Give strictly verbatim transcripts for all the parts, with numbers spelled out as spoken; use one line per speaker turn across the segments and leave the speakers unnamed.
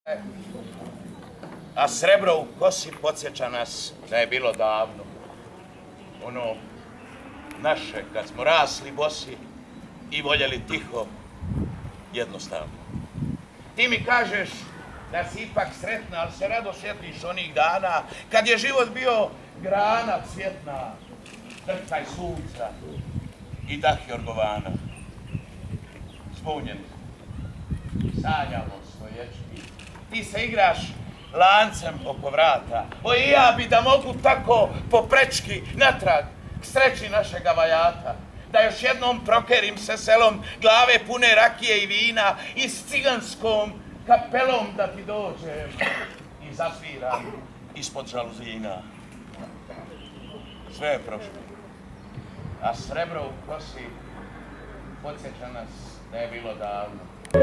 A srebro u kosi podsjeća nas da je bilo davno. Ono naše, kad smo rasli bosi i voljeli tiho, jednostavno. Ti mi kažeš da si ipak sretna, ali se rado sjetiš onih dana kad je život bio grana cvjetna, drhtaj sunca i dah jorgovana. Zbunjen, sanjamo stoječki, ti se igraš lancem oko vrata. O i ja bi da mogu tako po prečki natrag k sreći našega vajata, da još jednom prokerim se selom glave pune rakije i vina i s ciganskom kapelom da ti dođem i zasviram ispod žaluzina. Sve je prošlo, a srebro u kosi podsjeća nas da je bilo davno.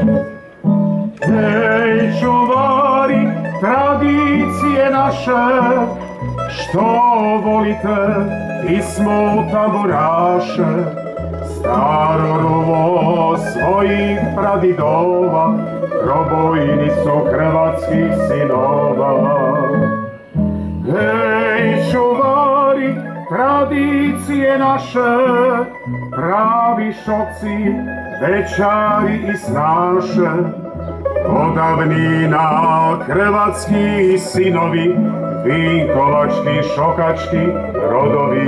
Hej, čuvari tradicije naše, što volite pismo tamburaše, staro rovo svojih pradidova, probojni su hrvatskih sinova. Hej, čuvari tradicije naše, pravi šokci, večari i snaše, odavnina hrvatski sinovi, vinkovački, šokački rodovi.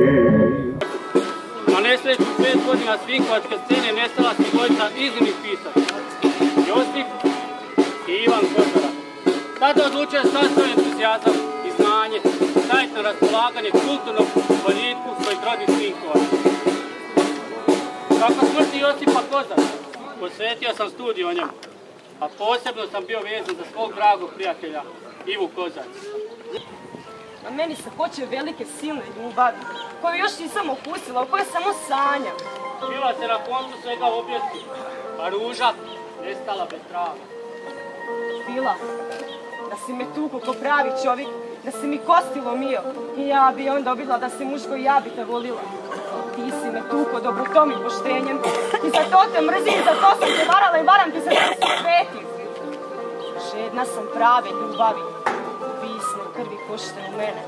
Na nesreću pet godina s vinkovačke scene nestala su dvojica iznimnih pisaca, Josip i Ivan Kozara. Tada odlučio sav svoj entuzijazam i znanje staviti na raspolaganje kulturnog boljitku svojih rodnih Vinkovaca. Kako smrti Josipa Kozara, posvetio sam studiju o njemu, a posebno sam bio vezan za svog dragog prijatelja Ivu Kozac.
Na meni se hoće velike silne ljubavi, koju još nisam okusila, o kojoj samo sanjam.
Bila se na koncu svega objesti, a ruža nestala bez traga.
Bila, da si me tuku ko pravi čovjek, da si mi kosti lomio i ja bi onda obila da si muško i ja bi te volila. Ti si me tuko dobrotom i poštenjem i za to te mrzim, za to sam te varala i varam ti se da se svetim. Žedna sam prave ljubavi, visne krvi košte u mene.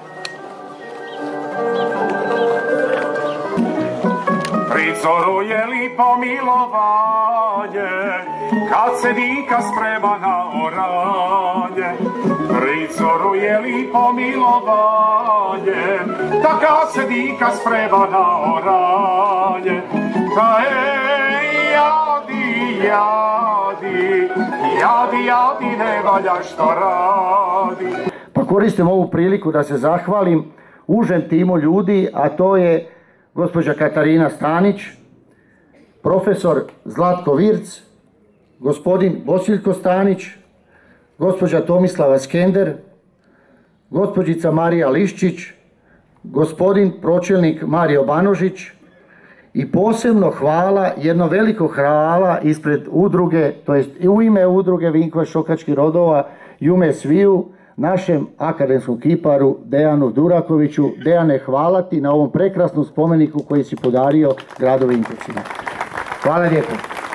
Prizoruje li pomilovanje, kad se dika sprema na oranje? Prizoruje li pomilovanje, da kad se dika sprema na oranje? Da ej, jadi, jadi, jadi, jadi, ne valja što radi.
Pa koristim ovu priliku da se zahvalim užem timu ljudi, a to je gospođa Katarina Stanić, profesor Zlatko Virc, gospodin Bosiljko Stanić, gospođa Tomislava Skender, gospođica Marija Liščić, gospodin pročelnik Mario Banožić i posebno hvala, jedno veliko hvala ispred udruge, to jest u ime udruge Vinkovac šokačkih rodova i u ime sviju, našem akademskom kiparu Dejanu Durakoviću. Dejane, hvala ti na ovom prekrasnom spomeniku koji si podario gradu Vinkovcima. Hvala lijepo.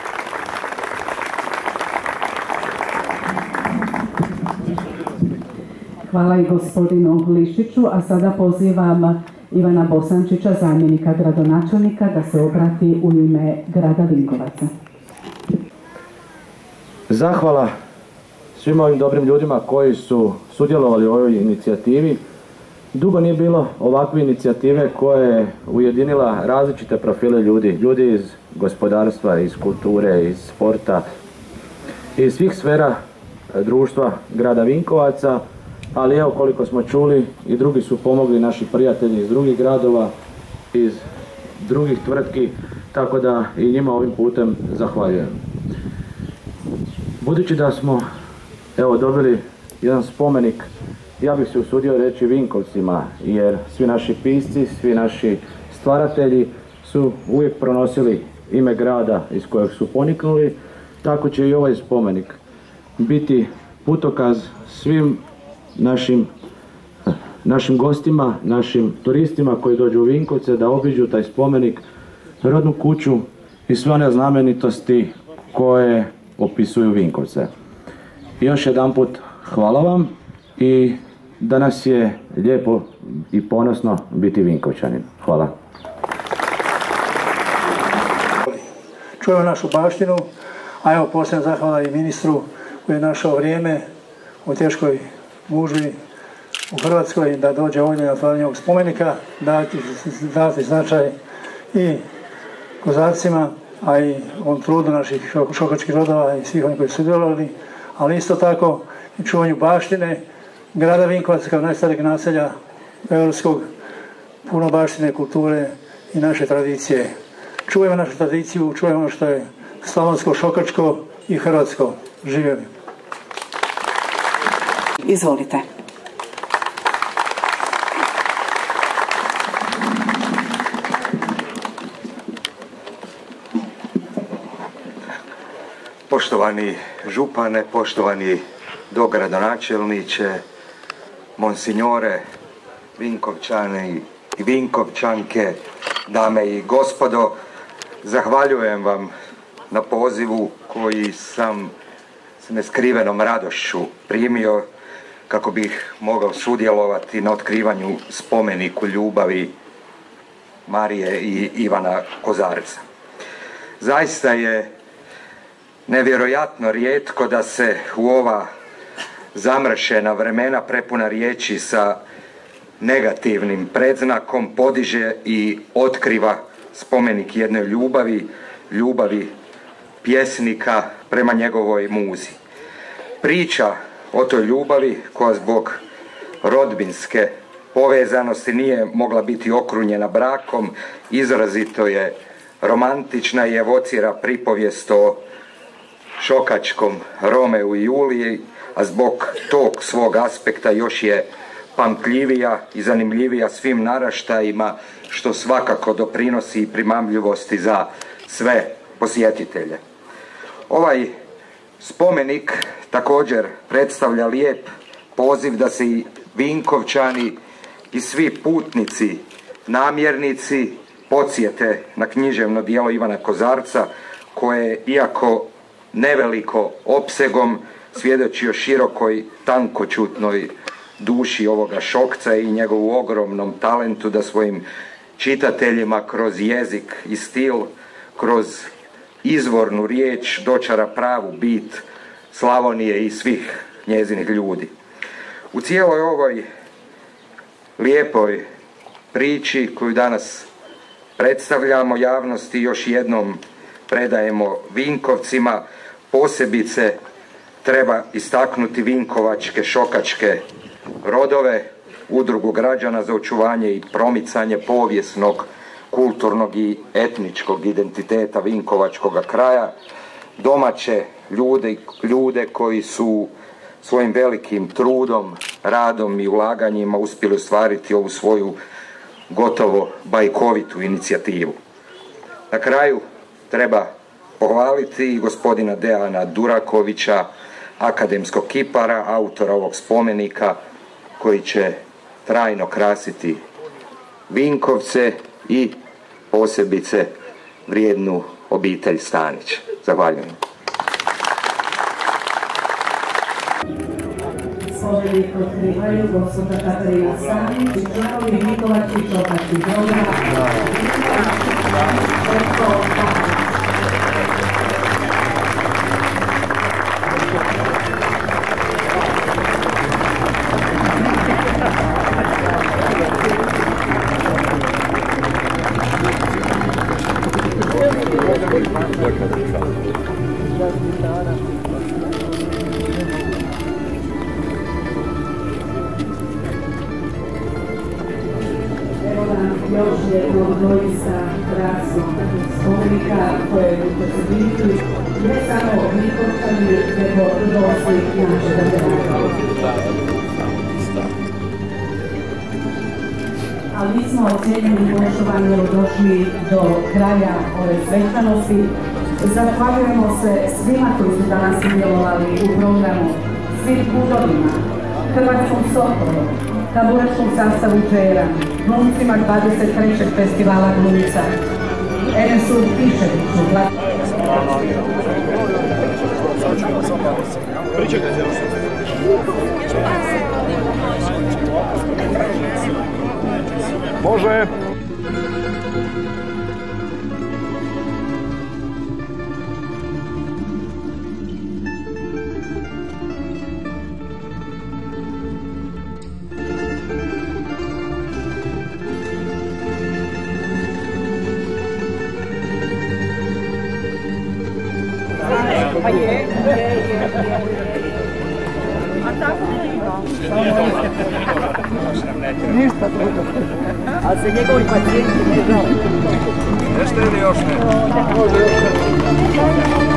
Hvala i gospodinu Liščiću, a sada pozivam Ivana Bosančića, zamjenika gradonačelnika, da se obrati u ime grada Vinkovaca.
Zahvala svim ovim dobrim ljudima koji su sudjelovali u ovoj inicijativi. Dugo nije bilo ovakve inicijative koja je ujedinila različite profile ljudi. Ljudi iz gospodarstva, iz kulture, iz sporta, iz svih sfera društva grada Vinkovaca. Ali evo, koliko smo čuli, i drugi su pomogli, naši prijatelji iz drugih gradova, iz drugih tvrtki, tako da i njima ovim putem zahvaljujem. Budući da smo evo dobili jedan spomenik, ja bih se usudio reći Vinkovcima, jer svi naši pisci, svi naši stvaratelji su uvijek pronosili ime grada iz kojeg su poniknuli, tako će i ovaj spomenik biti putokaz svim našim, našim gostima, našim turistima koji dođu u Vinkovce da obiđu taj spomenik, rodnu kuću i sve one znamenitosti koje opisuju Vinkovce. Još jedanput hvala vam i danas je lijepo i ponosno biti Vinkovčanin. Hvala.
Čujemo našu baštinu, a evo posebno zahvala i ministru koji je našao vrijeme u teškoj gužvi u Hrvatskoj da dođe ovdje na otvaranje ovog spomenika, dati, dati značaj i kozarcima, a i ovom trudu naših šokačkih rodova i svih onih koji su sudjelovali, ali isto tako i čuvanju baštine grada Vinkovaca kao najstarijeg naselja europskog, puno baštine, kulture i naše tradicije. Čujemo našu tradiciju, čujemo ono što je slavonsko, šokačko i hrvatsko. Živjeli!
Izvolite.
Poštovani župane, poštovani dogradonačelniče, monsignore, Vinkovčani i Vinkovčanke, dame i gospodo, zahvaljujem vam na pozivu koji sam s neskrivenom radošću primio kako bih mogao sudjelovati na otkrivanju spomeniku ljubavi Marije i Ivana Kozarca. Zaista je nevjerojatno rijetko da se u ova zamršena vremena prepuna riječi sa negativnim predznakom podiže i otkriva spomenik jednoj ljubavi, ljubavi pjesnika prema njegovoj muzi. Priča o toj ljubavi koja zbog rodbinske povezanosti nije mogla biti okrunjena brakom, izrazito je romantična i evocira pripovijest o šokačkom Romeu i Juliji, a zbog tog svog aspekta još je pamtljivija i zanimljivija svim naraštajima, što svakako doprinosi i primamljivosti za sve posjetitelje. Ovaj spomenik također predstavlja lijep poziv da se i Vinkovčani i svi putnici, namjernici podsjete na književno djelo Ivana Kozarca, koje, iako neveliko opsegom, svjedoči o širokoj, tankočutnoj duši ovoga Šokca i njegovu ogromnom talentu da svojim čitateljima kroz jezik i stil, kroz izvornu riječ dočara pravu bit Slavonije i svih njezinih ljudi. U cijeloj ovoj lijepoj priči koju danas predstavljamo javnosti, još jednom predajemo Vinkovcima, posebice treba istaknuti vinkovačke šokačke rodove, udrugu građana za očuvanje i promicanje povijesnog, kulturnog i etničkog identiteta vinkovačkog kraja, domaće ljude, ljude koji su svojim velikim trudom, radom i ulaganjima uspjeli ostvariti ovu svoju gotovo bajkovitu inicijativu. Na kraju treba pohvaliti i gospodina Dejana Durakovića, akademskog kipara, autora ovog spomenika, koji će trajno krasiti Vinkovce i posebice vrijednu obitelj Stanić. Zahvaljujem.
Spomenik otkrivaju gospođa Katarina Stanić i članovi Vinkovačkih šokačkih rodova. Evo nam još jednog doista krasnog spomenika koje će se biti ne samo Vinkovčani, nego gosti našega grada. Ali mi smo cijenjeni poštovani došli do kraja ove svečanosti. Zahvaljujemo se svima koji su danas sudjelovali u programu, svim budovima, Hrvatskom Sokolu, tabureškom sastavu Džera, glumcima dvadeset trećeg festivala glumica, Enesu Tiševiću,
Pričekajte još. Može.
Pa je, je, je. A tako ne ništa drugo. Ali se njegovi pacijenti ne žao.
Jeste li još ne?
Može još ne.